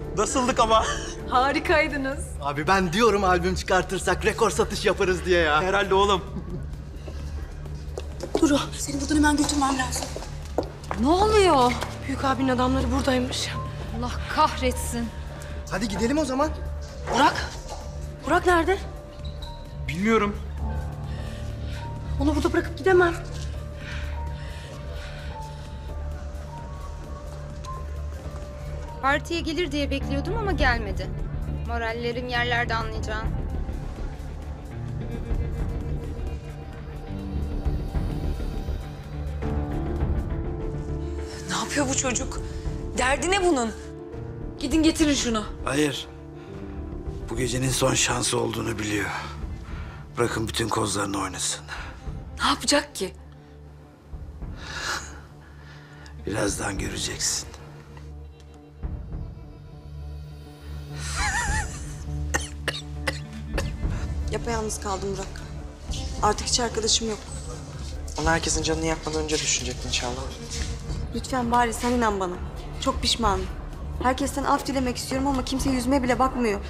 Nasıldık ama? Harikaydınız. Abi ben diyorum albüm çıkartırsak rekor satış yaparız diye ya. Herhalde oğlum. Duru, seni buradan hemen götürmem lazım. Ne oluyor? Büyük abinin adamları buradaymış. Allah kahretsin. Hadi gidelim o zaman. Burak? Burak nerede? Bilmiyorum. Onu burada bırakıp gidemem. Partiye gelir diye bekliyordum ama gelmedi. Morallerim yerlerde anlayacağın. Ne yapıyor bu çocuk? Derdi ne bunun? Gidin getirin şunu. Hayır. Bu gecenin son şansı olduğunu biliyor. Bırakın bütün kozlarını oynasın. Ne yapacak ki? Birazdan göreceksin. Yapayalnız kaldım Burak. Artık hiç arkadaşım yok. Onu herkesin canını yakmadan önce düşünecek inşallah. Lütfen bari sen inan bana. Çok pişmanım. Herkesten af dilemek istiyorum ama kimse yüzüme bile bakmıyor.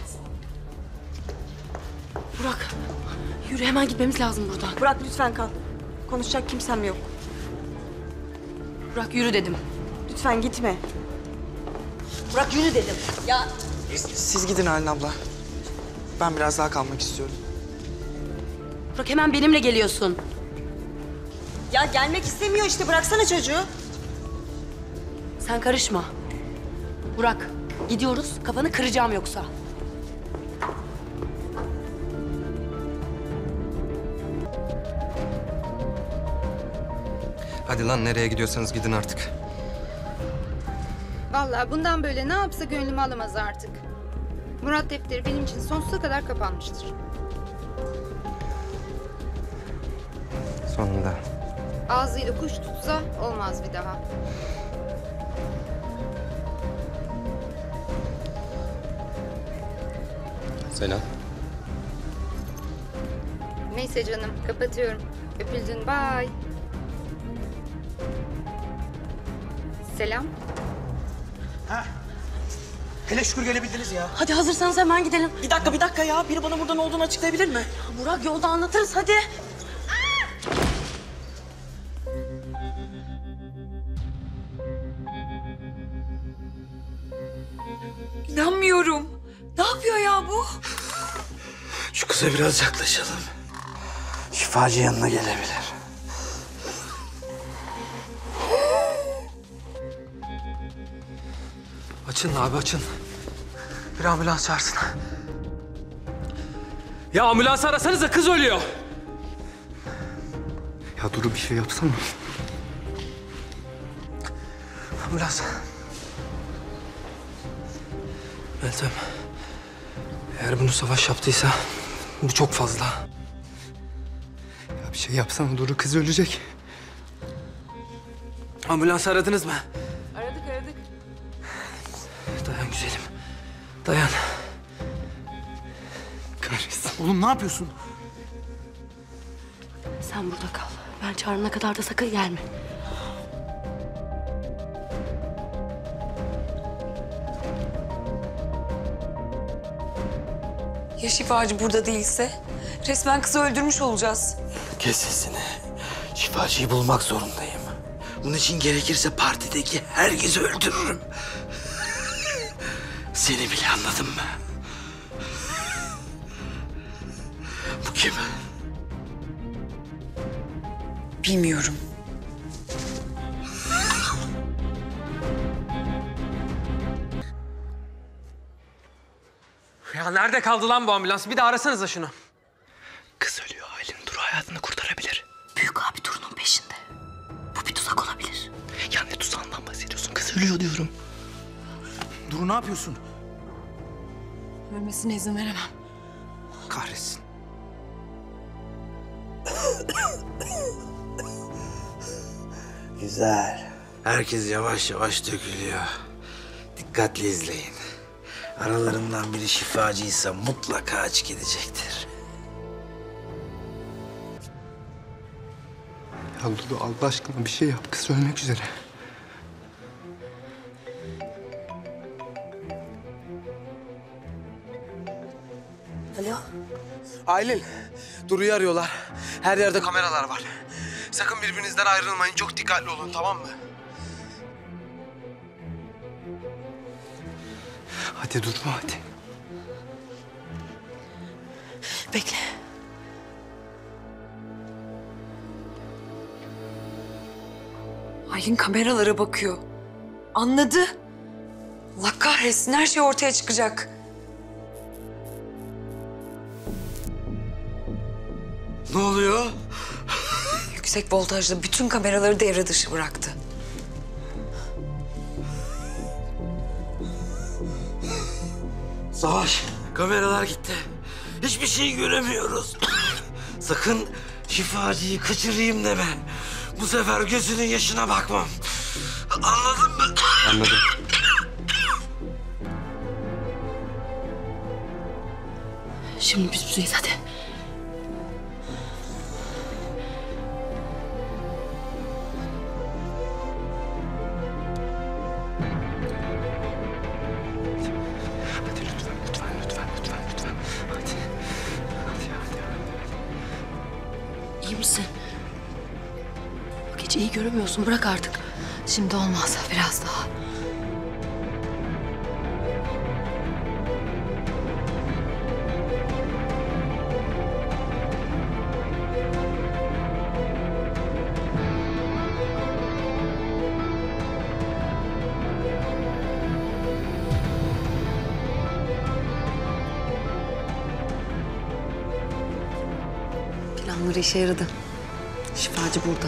Burak, yürü hemen gitmemiz lazım buradan. Burak lütfen kal. Konuşacak kimsem yok. Burak yürü dedim. Lütfen gitme. Burak yürü dedim. Ya Siz gidin Halin abla. Ben biraz daha kalmak istiyorum. Burak hemen benimle geliyorsun. Ya gelmek istemiyor işte. Bıraksana çocuğu. Sen karışma. Burak gidiyoruz. Kafanı kıracağım yoksa. Hadi lan nereye gidiyorsanız gidin artık. Vallahi bundan böyle ne yapsa gönlümü alamaz artık. Murat defteri benim için sonsuza kadar kapanmıştır. Sonunda. Ağzıyla kuş tutsa olmaz bir daha. Selam. Neyse canım, kapatıyorum. Öpüldün, bye. Selam. Hele şükür gelebildiniz ya. Hadi hazırsanız hemen gidelim. Bir dakika ya. Biri bana burada ne olduğunu açıklayabilir mi? Burak yolda anlatırız hadi. İnanmıyorum. Ne yapıyor ya bu? Şu kıza biraz yaklaşalım. Şifacı yanına gelebilir. Açın abi açın. Bir ambulans çağırsın. Ya ambulans arasanıza kız ölüyor. Ya Duru bir şey yapsana. Ambulans. Meltem. Eğer bunu Savaş yaptıysa bu çok fazla. Ya bir şey yapsana Duru kız ölecek. Ambulans aradınız mı? Aradık. Dayan güzelim. Dayan. Kahretsin. Oğlum ne yapıyorsun? Sen burada kal. Ben çağırana kadar da sakın gelme. Ya şifacı burada değilse? Resmen kızı öldürmüş olacağız. Kes sesini. Şifacıyı bulmak zorundayım. Bunun için gerekirse partideki herkesi öldürürüm. Seni bile anladın mı? Bu kim? Bilmiyorum. Ya nerede kaldı lan bu ambulans? Bir de arasanıza şunu. Kız ölüyor Aylin. Duru hayatını kurtarabilir. Büyük abi Duru'nun peşinde. Bu bir tuzak olabilir. Ya ne tuzağından bahsediyorsun? Kız ölüyor diyorum. Duru ne yapıyorsun? Ölmesine izin veremem. Kahretsin. Güzel. Herkes yavaş yavaş dökülüyor. Dikkatli izleyin. Aralarından biri şifacıysa mutlaka açık edecektir. Ya Dudu Allah aşkına bir şey yap. Kız ölmek üzere. Alo? Aylin, Duru'yu arıyorlar. Her yerde kameralar var. Sakın birbirinizden ayrılmayın. Çok dikkatli olun, tamam mı? Hadi durma hadi. Bekle. Aylin kameralara bakıyor. Anladı. Allah kahretsin, her şey ortaya çıkacak. Ne oluyor? Yüksek voltajlı bütün kameraları devre dışı bıraktı. Savaş, kameralar gitti. Hiçbir şey göremiyoruz. Sakın şifacıyı kaçırayım deme. Bu sefer gözünün yaşına bakmam. Anladın mı? Anladım. Şimdi biz buradayız, hadi. Hadi lütfen. Hadi. İyi misin? Gece iyi göremiyorsun. Bırak artık. Şimdi olmaz. Biraz daha. Planları işe yaradı. Şifacı burada.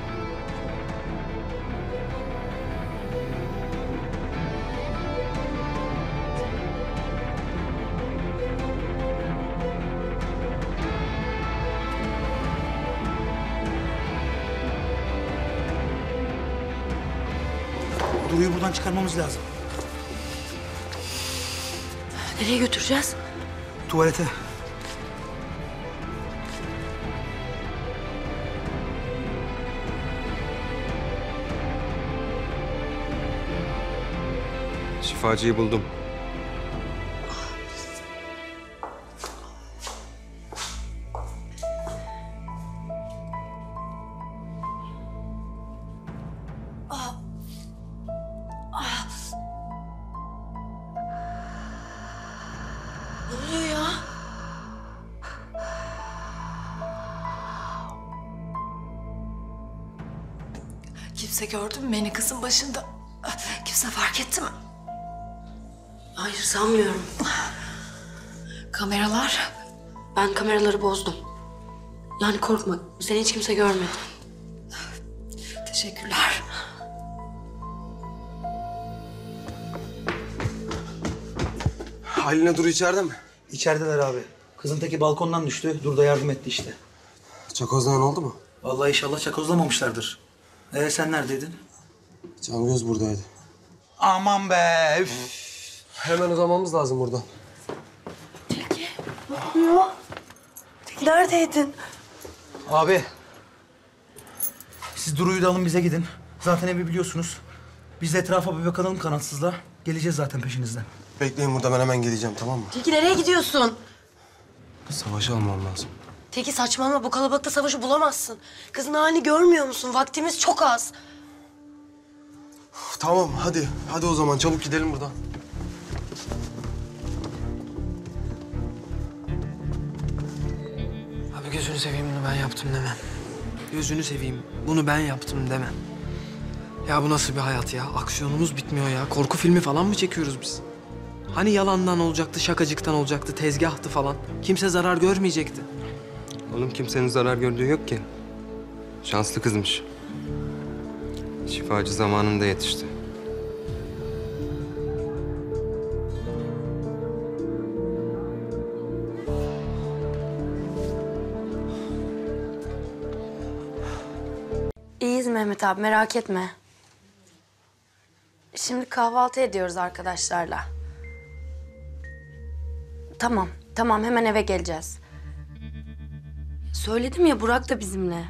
Duru'yu buradan çıkarmamız lazım. Nereye götüreceğiz? Tuvalete. Şifacıyı buldum. Ne oluyor ya? Kimse gördü mü beni kızın başında? Kimse fark etti mi? Hayır sanmıyorum. Kameralar? Ben kameraları bozdum. Yani korkma. Seni hiç kimse görmedi. Teşekkürler. Aylin'le Duru içeride mi? İçerideler abi. Kızın teki balkondan düştü. Dur da yardım etti işte. Çakozlayan oldu mu? Vallahi inşallah çakozlamamışlardır. Sen neredeydin? Cangöz buradaydı. Aman be. Üf. Hemen uzamamız lazım buradan. Neredeydin? Abi. Siz Duru'yu da alın bize gidin. Zaten evi biliyorsunuz. Biz de etrafa bir bakalım kanatsızla. Geleceğiz zaten peşinizden. Bekleyin burada, ben hemen geleceğim, tamam mı? Tilki nereye gidiyorsun? Savaşı almam lazım. Tilki saçmalama. Bu kalabalıkta Savaş'ı bulamazsın. Kızın halini görmüyor musun? Vaktimiz çok az. Tamam, hadi. Hadi o zaman, çabuk gidelim buradan. Abi gözünü seveyim bunu ben yaptım deme. Gözünü seveyim bunu ben yaptım deme. Ya bu nasıl bir hayat ya? Aksiyonumuz bitmiyor ya. Korku filmi falan mı çekiyoruz biz? Hani yalandan olacaktı, şakacıktan olacaktı, tezgahtı falan. Kimse zarar görmeyecekti. Oğlum kimsenin zarar gördüğü yok ki. Şanslı kızmış. Şifacı zamanında yetişti. İyiyiz Mehmet abi, merak etme. Şimdi kahvaltı ediyoruz arkadaşlarla. Tamam, tamam. Hemen eve geleceğiz. Söyledim ya, Burak da bizimle.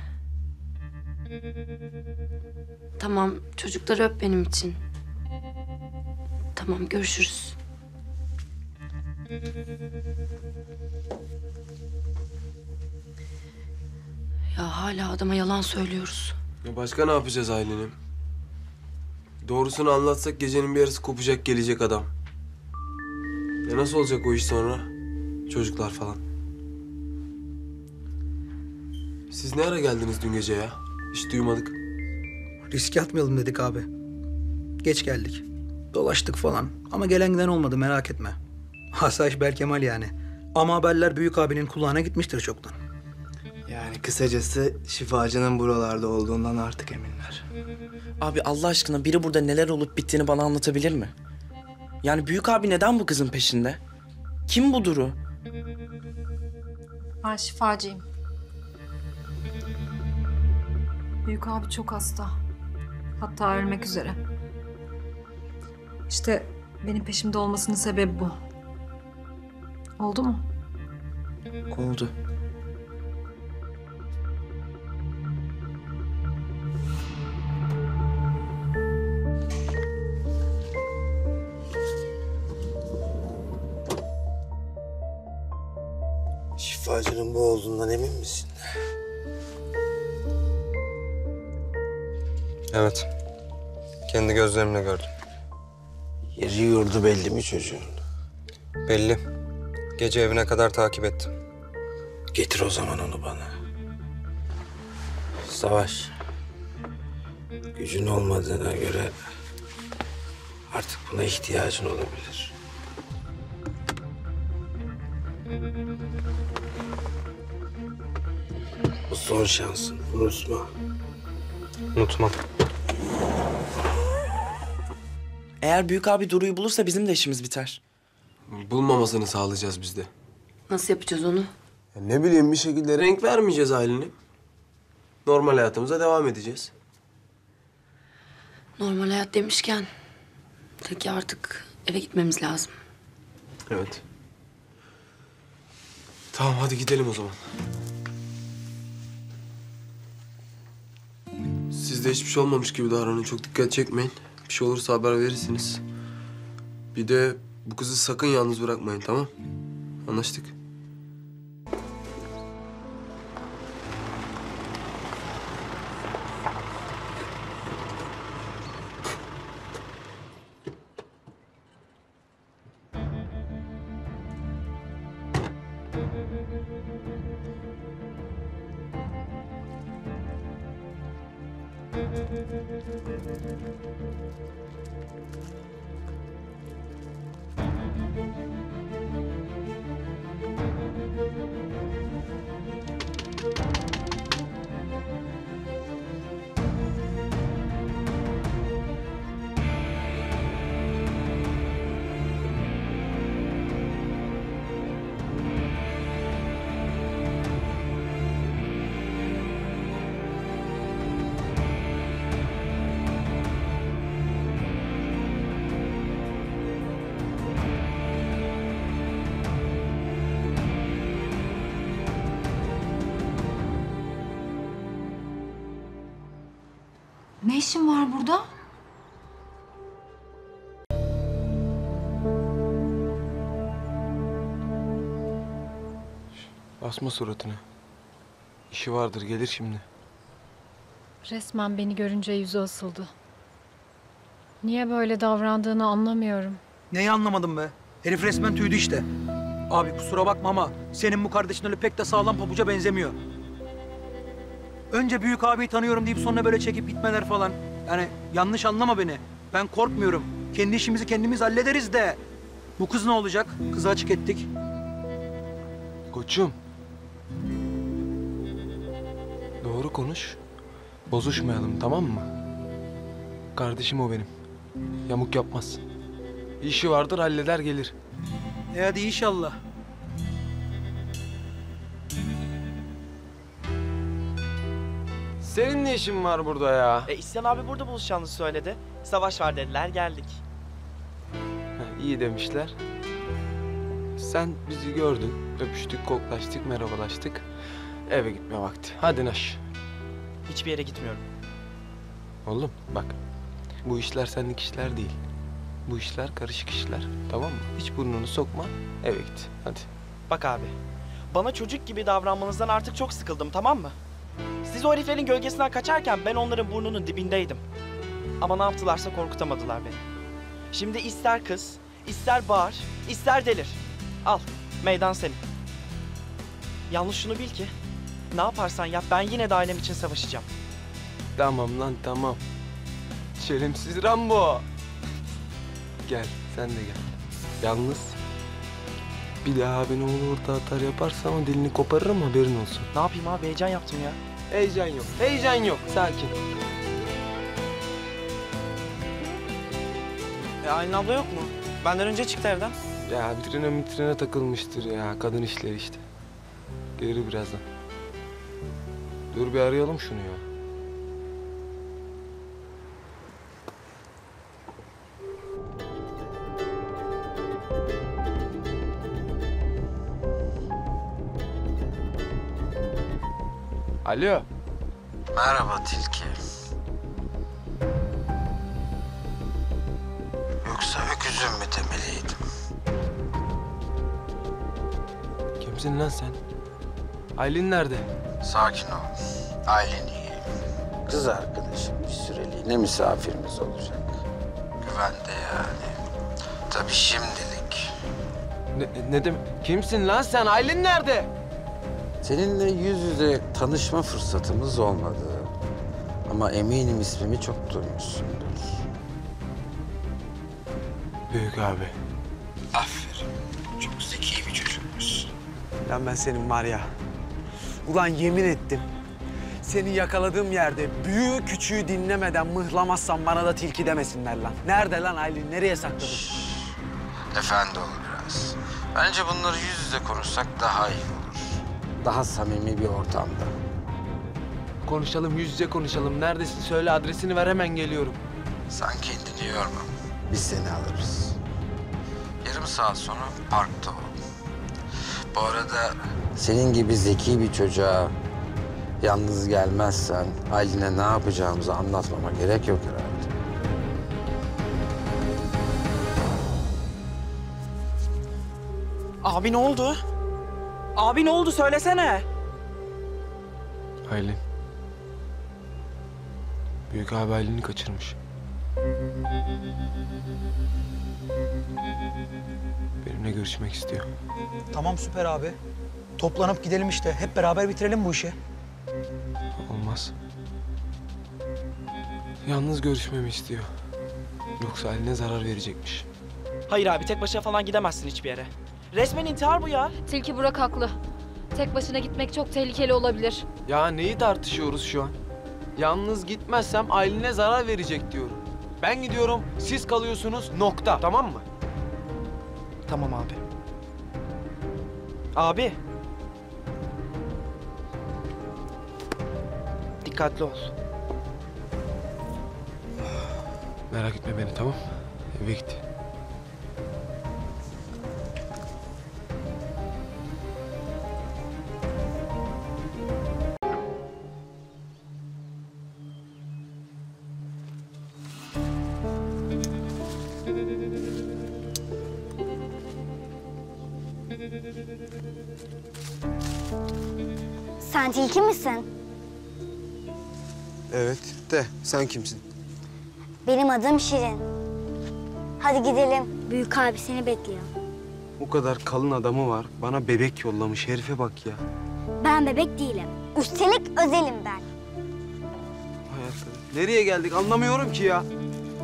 Tamam, çocukları öp benim için. Tamam, görüşürüz. Ya hala adama yalan söylüyoruz. Ya başka ne yapacağız Aylin'im? Doğrusunu anlatsak gecenin bir yarısı kopacak gelecek adam. Ya nasıl olacak o iş sonra? Çocuklar falan. Siz ne ara geldiniz dün gece ya? Hiç duymadık. Riske atmayalım dedik abi. Geç geldik. Dolaştık falan. Ama gelen giden olmadı, merak etme. Asayiş Berkemal yani. Ama haberler büyük abinin kulağına gitmiştir çoktan. Yani kısacası şifacının buralarda olduğundan artık eminler. Abi Allah aşkına biri burada neler olup bittiğini bana anlatabilir mi? Yani büyük abi neden bu kızın peşinde? Kim bu Duru? Ben şifacıyım. Büyük abi çok hasta. Hatta ölmek üzere. İşte benim peşimde olmasının sebebi bu. Oldu mu? Oldu. Şifacının bu olduğundan emin misin? Evet. Kendi gözlerimle gördüm. Yeri yurdu belli mi çocuğun? Belli. Gece evine kadar takip ettim. Getir o zaman onu bana. Savaş. Gücün olmadığına göre artık buna ihtiyacın olabilir. Bu son şansın. Unutma. Unutmam. Eğer büyük abi Duru'yu bulursa bizim de işimiz biter. Bulmamasını sağlayacağız biz de. Nasıl yapacağız onu? Ya ne bileyim bir şekilde renk vermeyeceğiz Aylin'im. Normal hayatımıza devam edeceğiz. Normal hayat demişken... Peki artık eve gitmemiz lazım. Evet. Tamam hadi gidelim o zaman. Siz de hiçbir şey olmamış gibi davranın. Çok dikkat çekmeyin. Bir şey olursa haber verirsiniz. Bir de bu kızı sakın yalnız bırakmayın, tamam? Anlaştık. Ne işin var burada? Asma suratını. İşi vardır, gelir şimdi. Resmen beni görünce yüzü asıldı. Niye böyle davrandığını anlamıyorum. Neyi anlamadım be? Herif resmen tüydü işte. Abi kusura bakma ama senin bu kardeşin öyle pek de sağlam pabuca benzemiyor. Önce büyük abiyi tanıyorum deyip sonra böyle çekip gitmeler falan. Yani yanlış anlama beni. Ben korkmuyorum. Kendi işimizi kendimiz hallederiz de. Bu kız ne olacak? Kızı açık ettik. Koçum. Doğru konuş. Bozuşmayalım, tamam mı? Kardeşim o benim. Yamuk yapmaz. İşi vardır, halleder gelir. Hadi inşallah. Senin ne işin var burada ya? İhsan abi burada buluşacağınızı söyledi. Savaş var dediler, geldik. İyi demişler. Sen bizi gördün, öpüştük, koklaştık, merhabalaştık. Eve gitme vakti. Hadi Naş. Hiçbir yere gitmiyorum. Oğlum bak, bu işler senlik işler değil. Bu işler karışık işler. Tamam mı? Hiç burnunu sokma. Eve git. Hadi. Bak abi, bana çocuk gibi davranmanızdan artık çok sıkıldım, tamam mı? Siz o heriflerin gölgesinden kaçarken ben onların burnunun dibindeydim. Ama ne yaptılarsa korkutamadılar beni. Şimdi ister kız, ister bağır, ister delir. Al, meydan senin. Yalnız şunu bil ki, ne yaparsan yap ben yine de ailem için savaşacağım. Tamam lan tamam. Şerefsiz Rambo. Gel sen de gel. Yalnız bir daha beni oğlu orta atar yaparsan o dilini koparırım, haberin olsun. Ne yapayım abi, heyecan yaptım ya. Heyecan yok, heyecan yok. Sakin. Aylin abla yok mu? Benden önce çıktı evden. Ya vitrine takılmıştır ya. Kadın işleri işte. Gelir birazdan. Dur bir arayalım şunu ya. Alo. Merhaba Tilki. Yoksa öküzüm mü demeliydim? Kimsin lan sen? Aylin nerede? Sakin ol. Aylin iyi. Kız arkadaşım bir süreliğine misafirimiz olacak. Güvende yani. Tabii şimdilik. Ne demek? Kimsin lan sen? Aylin nerede? Seninle yüz yüze tanışma fırsatımız olmadı. Ama eminim ismimi çok duymuşsundur. Büyük abi. Aferin. Çok zeki bir çocukmuşsun. Lan ben senin var ya. Ulan yemin ettim. Seni yakaladığım yerde büyüğü küçüğü dinlemeden mıhlamazsan bana da tilki demesinler lan. Nerede lan Aylin? Nereye sakladın? Efendi ol biraz. Bence bunları yüz yüze konuşsak daha iyi olur. Daha samimi bir ortamda. Konuşalım, yüz yüze konuşalım. Neredesin? Söyle, adresini ver, hemen geliyorum. Sen kendini yorma. Biz seni alırız. Yarım saat sonra parkta ol. Bu arada senin gibi zeki bir çocuğa yalnız gelmezsen Aylin'e ne yapacağımızı anlatmama gerek yok herhalde. Abi ne oldu? Abi ne oldu, söylesene. Aylin. Büyük abi Aylin'i kaçırmış. Benimle görüşmek istiyor. Tamam süper abi. Toplanıp gidelim işte. Hep beraber bitirelim bu işi. Olmaz. Yalnız görüşmemi istiyor. Yoksa Aylin'e zarar verecekmiş. Hayır abi, tek başına falan gidemezsin hiçbir yere. Resmen intihar bu ya. Tilki Burak haklı. Tek başına gitmek çok tehlikeli olabilir. Ya neyi tartışıyoruz şu an? Yalnız gitmezsem Aylin'e zarar verecek diyorum. Ben gidiyorum, siz kalıyorsunuz, nokta. Tamam mı? Tamam abi. Abi. Dikkatli ol. Merak etme beni, tamam? Eve git. Sen tilki misin? Evet de sen kimsin? Benim adım Şirin. Hadi gidelim. Büyük abi seni bekliyor. O kadar kalın adamı var, bana bebek yollamış. Herife bak ya. Ben bebek değilim. Üstelik özelim ben. Hay arkadaş. Nereye geldik anlamıyorum ki ya.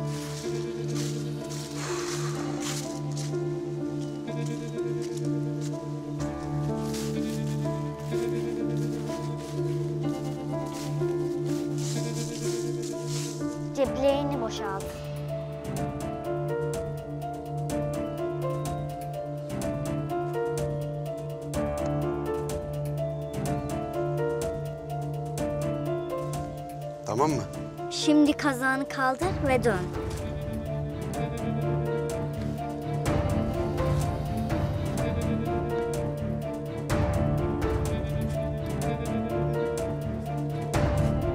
Ceplerini boşalt. Tamam mı? Şimdi kazağını kaldır ve dön.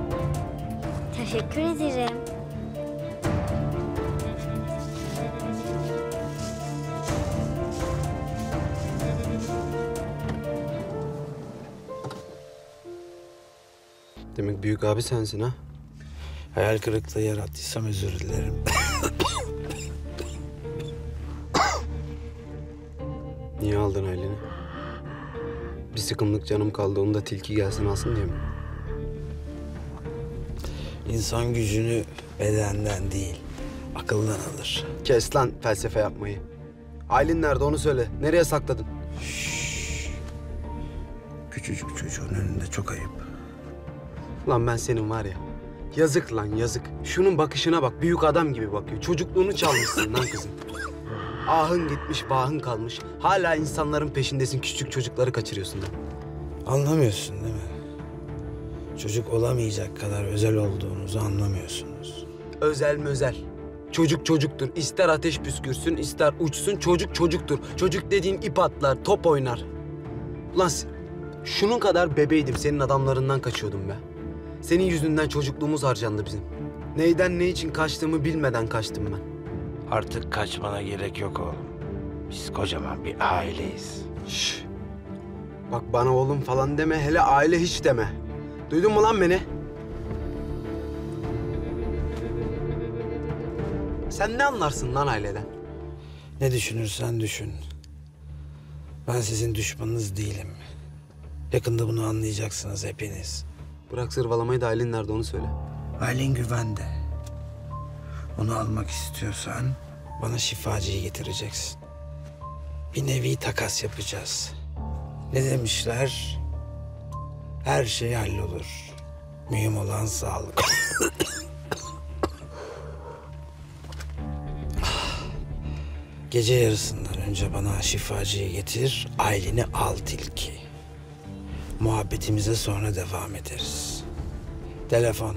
Teşekkür ederim. Demek büyük abi sensin ha? Hayal kırıklığı yarattıysam özür dilerim. Niye aldın Aylin'i? Bir sıkımlık canım kaldı, onu da tilki gelsin alsın diye mi? İnsan gücünü bedenden değil, akıldan alır. Kes lan felsefe yapmayı. Aylin nerede onu söyle. Nereye sakladın? Küçücük çocuğun önünde çok ayıp. Lan ben senin var ya. Yazık lan yazık. Şunun bakışına bak. Büyük adam gibi bakıyor. Çocukluğunu çalmışsın lan kızım. Ahın gitmiş, vahın kalmış. Hala insanların peşindesin. Küçük çocukları kaçırıyorsun lan. Anlamıyorsun değil mi? Çocuk olamayacak kadar özel olduğunuzu anlamıyorsunuz. Özel mözel. Çocuk çocuktur. İster ateş püskürsün, ister uçsun. Çocuk çocuktur. Çocuk dediğin ip atlar, top oynar. Ulan şunun kadar bebeydim. Senin adamlarından kaçıyordum be. Senin yüzünden çocukluğumuz harcandı bizim. Neyden ne için kaçtığımı bilmeden kaçtım ben. Artık kaçmana gerek yok oğlum. Biz kocaman bir aileyiz. Şş. Bak bana oğlum falan deme. Hele aile hiç deme. Duydun mu lan beni? Sen ne anlarsın lan aileden? Ne düşünürsen düşün. Ben sizin düşmanınız değilim. Yakında bunu anlayacaksınız hepiniz. Bırak zırvalamayı da Aylin nerede onu söyle. Aylin güvende. Onu almak istiyorsan bana şifacıyı getireceksin. Bir nevi takas yapacağız. Ne demişler? Her şey hallolur. Mühim olan sağlık. Gece yarısından önce bana şifacıyı getir, Aylin'i al tilki. Muhabbetimize sonra devam ederiz. Telefon.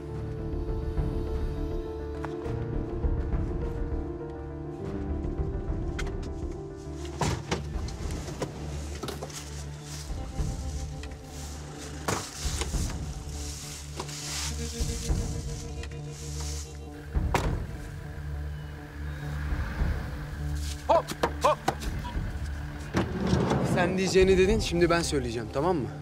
Hop hop. Sen diyeceğini dedin, şimdi ben söyleyeceğim, tamam mı?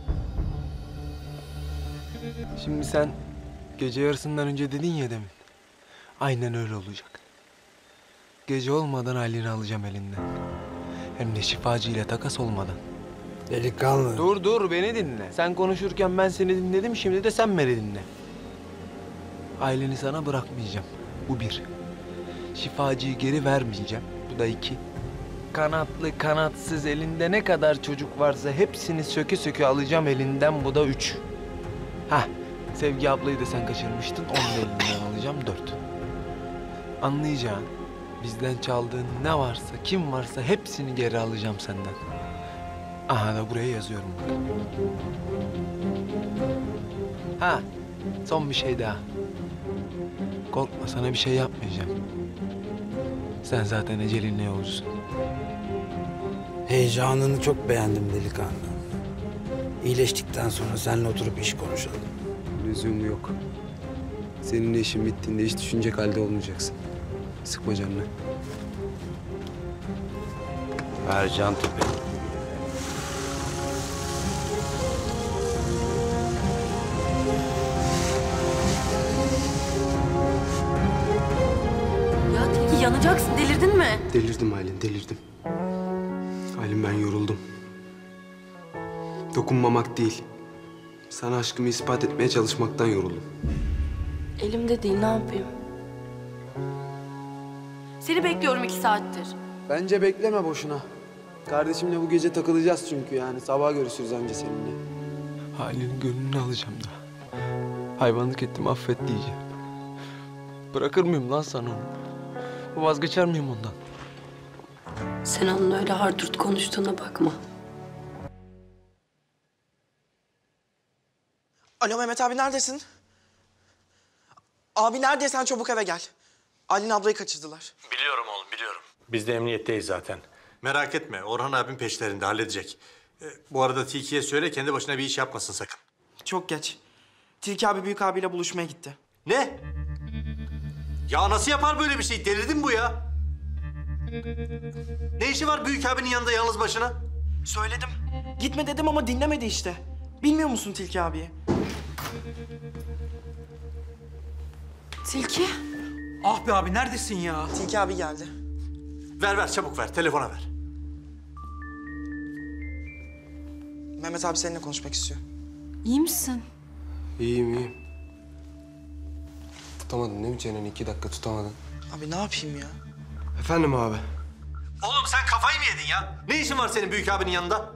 Şimdi sen gece yarısından önce dedin ya demin. Aynen öyle olacak. Gece olmadan Aylin'i alacağım elinden. Hem de şifacıyla takas olmadan. Delikanlı. Dur beni dinle. Sen konuşurken ben seni dinledim, şimdi de sen beni dinle. Aylin'i sana bırakmayacağım. Bu bir. Şifacıyı geri vermeyeceğim. Bu da iki. Kanatlı, kanatsız, elinde ne kadar çocuk varsa hepsini söke söke alacağım elinden. Bu da üç. Hah, Sevgi ablayı da sen kaçırmıştın. Onu da elinden alacağım. Dört. Anlayacağın, bizden çaldığın ne varsa, kim varsa hepsini geri alacağım senden. Aha da buraya yazıyorum bak. Ha, son bir şey daha. Korkma, sana bir şey yapmayacağım. Sen zaten ecelinle yolcusun. Heyecanını çok beğendim delikanlı. İyileştikten sonra seninle oturup iş konuşalım. Lüzum yok. Seninle işin bittiğinde hiç düşünecek halde olmayacaksın. Sıkma canını. Ercan Tepe. Ya Tilki yanacaksın, delirdin mi? Delirdim Aylin, delirdim. Aylin ben yoruldum. Dokunmamak değil. Sana aşkımı ispat etmeye çalışmaktan yoruldum. Elimde değil, ne yapayım? Seni bekliyorum 2 saattir. Bence bekleme boşuna. Kardeşimle bu gece takılacağız çünkü yani. Sabah görüşürüz anca seninle. Halinin gönlünü alacağım da. Hayvanlık ettim, affet diyeceğim. Bırakır mıyım lan sana onu? Vazgeçer miyim ondan? Sen onun öyle hardurt konuştuğuna bakma. Alo Mehmet abi neredesin? Abi neredeysen çabuk eve gel. Aylin ablayı kaçırdılar. Biliyorum oğlum, biliyorum. Biz de emniyetteyiz zaten. Merak etme, Orhan abim peşlerinde, halledecek. Bu arada Tilki'ye söyle, kendi başına bir iş yapmasın sakın. Çok geç. Tilki abi büyük abiyle buluşmaya gitti. Ne? Ya nasıl yapar böyle bir şey? Delirdin mi bu ya? Ne işi var büyük abinin yanında yalnız başına? Söyledim. Gitme dedim ama dinlemedi işte. Bilmiyor musun Tilki abiyi? Tilki? Ah be abi neredesin ya? Tilki abi geldi. Ver çabuk ver. Telefona ver. Mehmet abi seninle konuşmak istiyor. İyi misin? İyiyim. Tutamadın değil mi çeneni? 2 dakika tutamadın. Abi ne yapayım ya? Efendim abi? Oğlum sen kafayı mı yedin ya? Ne işin var senin büyük abinin yanında?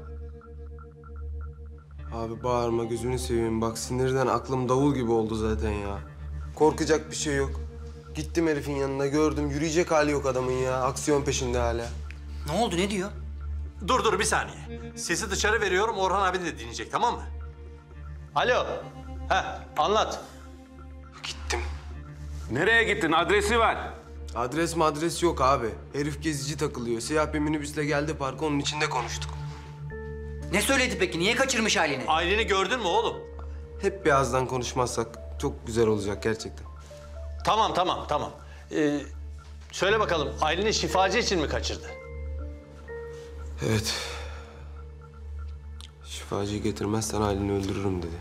Abi bağırma gözünü seveyim. Bak sinirden aklım davul gibi oldu zaten ya. Korkacak bir şey yok. Gittim herifin yanına gördüm. Yürüyecek hali yok adamın ya. Aksiyon peşinde hala. Ne oldu ne diyor? Dur bir saniye. Sesi dışarı veriyorum. Orhan abi de dinleyecek tamam mı? Alo. Anlat. Gittim. Nereye gittin? Adresi ver. Adres yok abi. Herif gezici takılıyor. Siyah bir minibüsle geldi parka, onun içinde konuştuk. Ne söyledi peki? Niye kaçırmış Aylin'i? Aileni gördün mü oğlum? Hep bir ağızdan konuşmazsak çok güzel olacak gerçekten. Tamam. Söyle bakalım Aylin'i şifacı için mi kaçırdı? Evet. Şifacıyı getirmezsen Aylin'i öldürürüm dedi.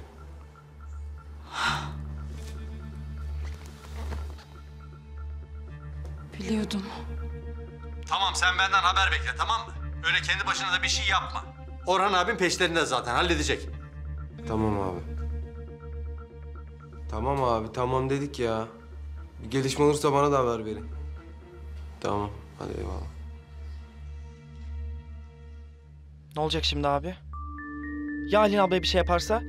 Biliyordum. Tamam sen benden haber bekle tamam mı? Öyle kendi başına da bir şey yapma. Orhan abin peşlerinde zaten halledecek. Tamam abi. Tamam abi, tamam dedik ya. Bir gelişme olursa bana da haber verin. Tamam, hadi eyvallah. Ne olacak şimdi abi? Ya Aylin ablaya bir şey yaparsa?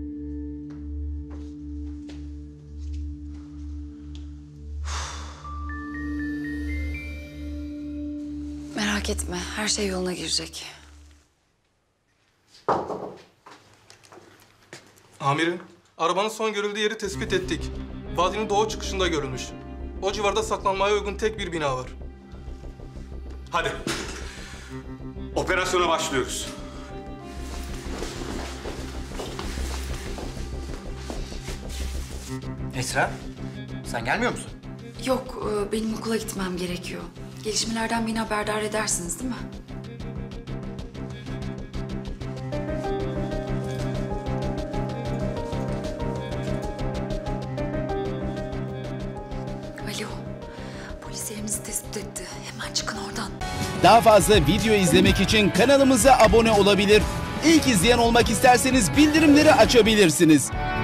Merak etme, her şey yoluna girecek. Amirim, arabanın son görüldüğü yeri tespit ettik. Vadinin doğu çıkışında görülmüş. O civarda saklanmaya uygun tek bir bina var. Hadi. Operasyona başlıyoruz. Esra, sen gelmiyor musun? Yok, benim okula gitmem gerekiyor. Gelişmelerden beni haberdar edersiniz değil mi? Alo, polis yerimizi tespit etti. Hemen çıkın oradan. Daha fazla video izlemek için kanalımıza abone olabilir. İlk izleyen olmak isterseniz bildirimleri açabilirsiniz.